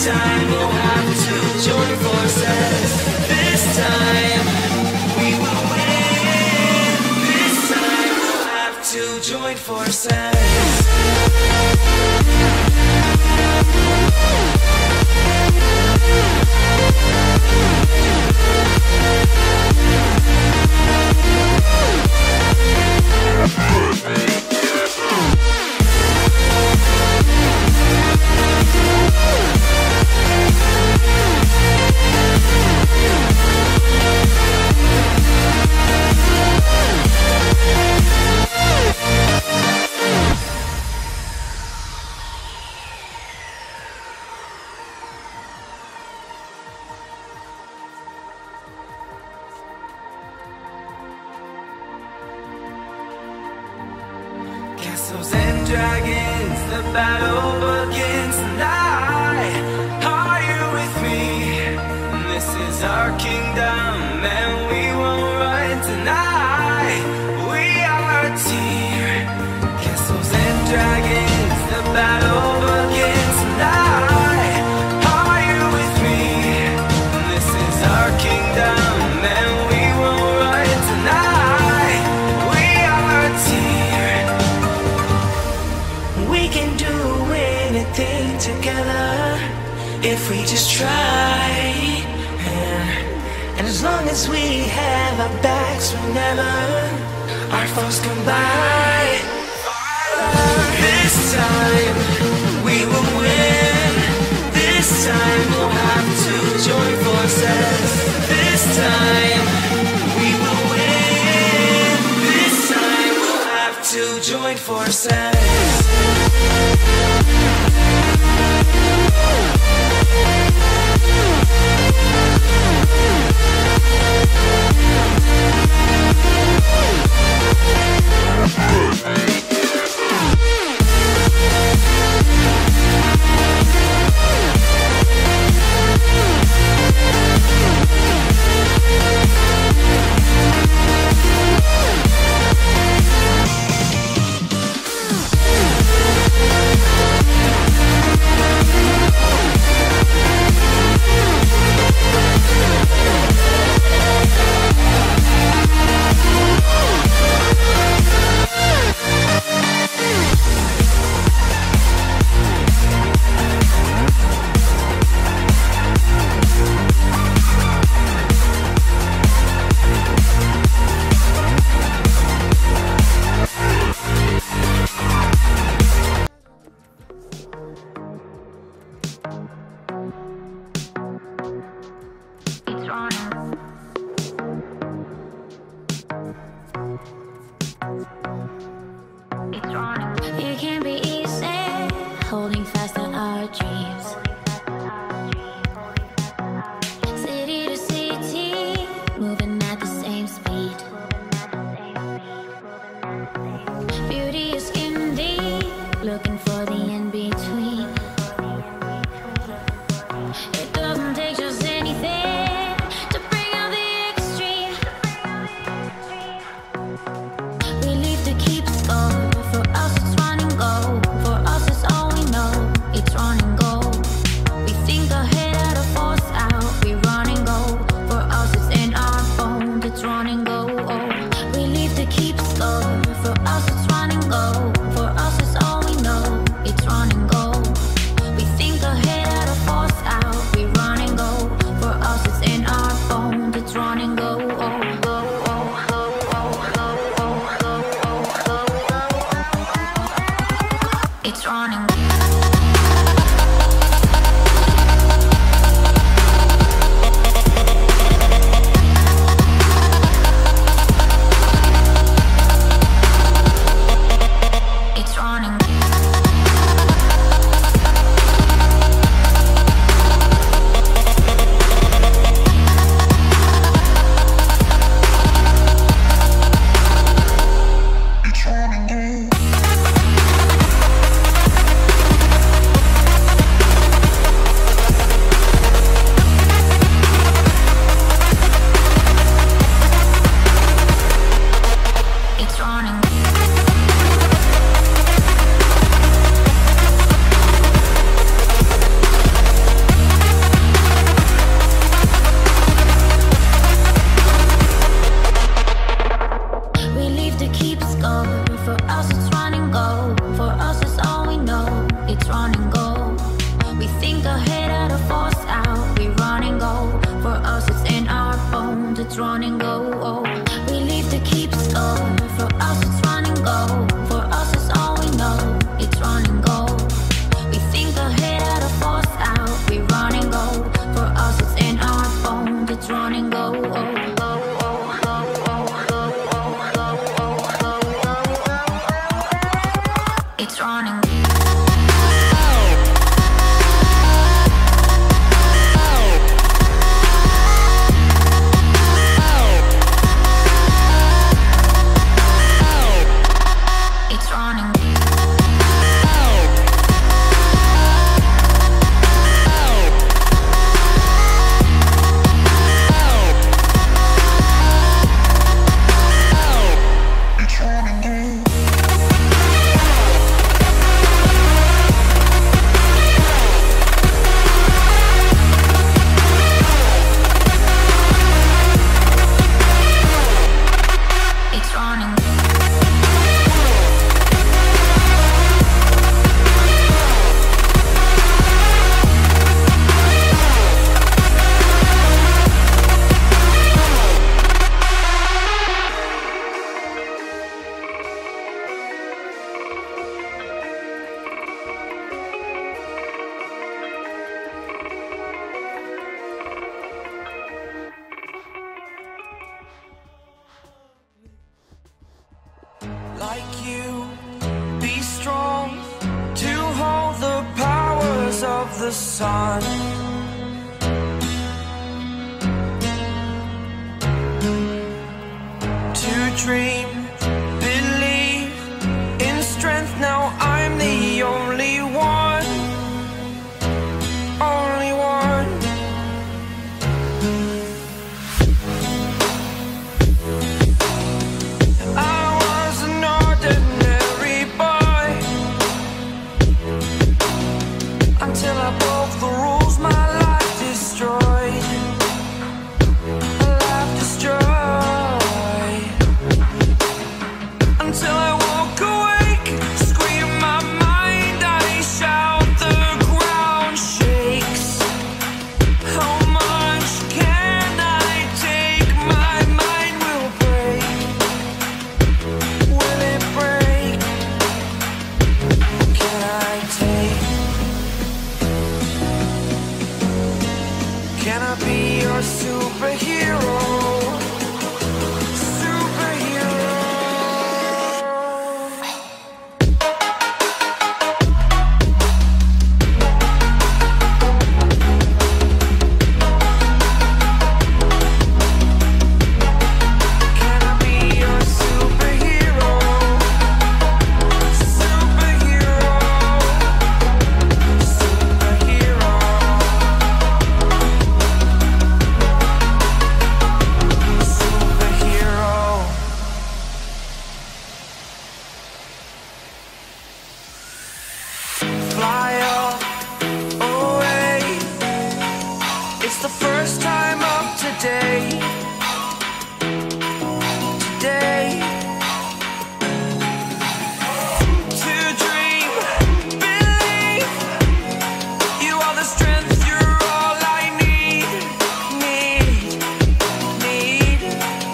time we'll have to join forces. This time we will win. This time we'll have to join forces. Castles and dragons, the battle begins tonight. Are you with me? This is our kingdom and we won't run tonight. We are a team. Castles and dragons, the battle begins tonight. Are you with me? This is our kingdom and we won't run tonight. We are a team. We can do anything together if we just try. And as long as we have our backs whenever our foes come by, this time we will win. This time we'll have to join forces. This time we will win. This time we'll have to join forces. It can be easy holding fast to our dreams. City to city, moving at the same speed. Beauty is skin deep, looking for the in-between. It doesn't take just anything to bring out the extreme. We leave to keep score. For us it's run and go. For us it's all we know. It's run and go. We think ahead out of force out. We run and go. For us it's in our bones. It's run and go. Oh. We leave to keep score. For us it's run and go. For us it's all we know. It's run and go. We think ahead out of force out. We run and go. For us it's in our bones. It's run and go. Oh. It's running. It's running. It's running. For us it's run and go. For us it's all we know. It's run and go. We think ahead out of force out. We run and go. For us it's in our bones. It's run and go. We leave to keep score. For us it's run and go. For us it's all we know. It's run and go. We think ahead out of force out. We run and go. For us it's in our bones. It's run and go. It's run and go. Like you, be strong to hold the powers of the sun. To dream, believe in strength. Now I'm the only one, only one. Until I broke the rules, my life destroyed. A life destroyed. Until I woke awake, scream my mind, I shout, the ground shakes. How much can I take? My mind will break. Will it break? Can I take? Can I be your superhero? Superhero. Can I be your superhero? Superhero. Superhero. Fly up, away. It's the first time of today. Today. To dream, believe. You are the strength, you're all I need. Need.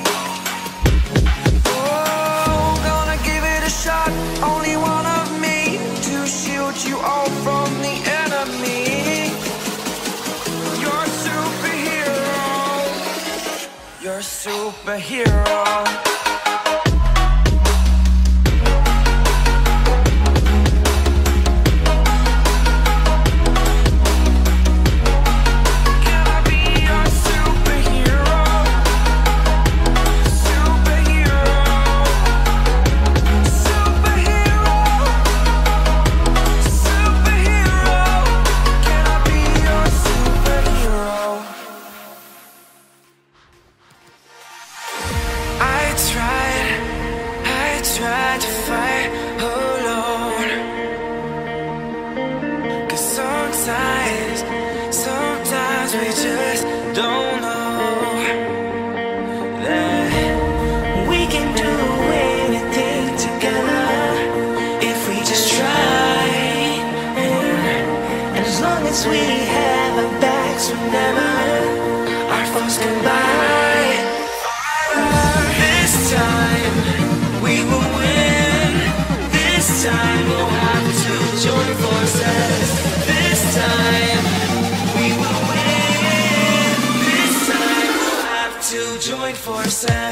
Oh, gonna give it a shot. Only one of me to shield you all from the enemy. You're a superhero. You're a superhero. Can I be your superhero? Superhero. Superhero. Superhero. Can I be your superhero? I try Cause we have our backs whenever our foes combine. This time we will win. This time we'll have to join forces. This time we will win. This time we'll have to join forces.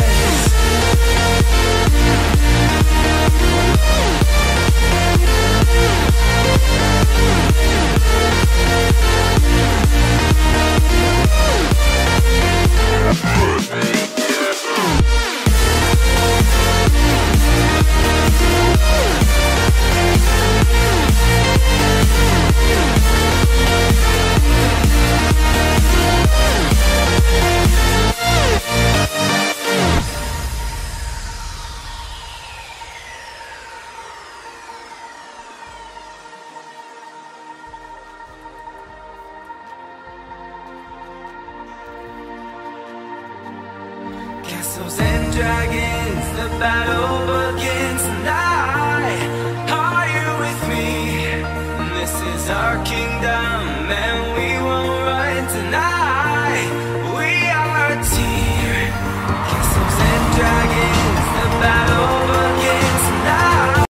Castles and dragons, the battle begins tonight. Are you with me? This is our kingdom, and we won't run tonight.